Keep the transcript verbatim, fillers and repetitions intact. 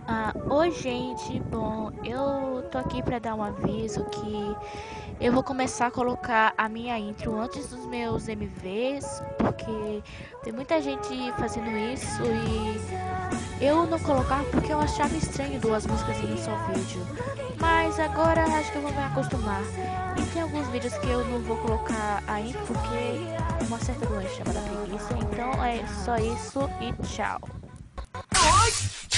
Ah, oi gente, bom, eu tô aqui pra dar um aviso que eu vou começar a colocar a minha intro antes dos meus M Vs, porque tem muita gente fazendo isso e eu não colocava porque eu achava estranho duas músicas em um só vídeo. Mas agora acho que eu vou me acostumar. E tem alguns vídeos que eu não vou colocar a intro porque uma certa doença chamada preguiça. Então é só isso e tchau.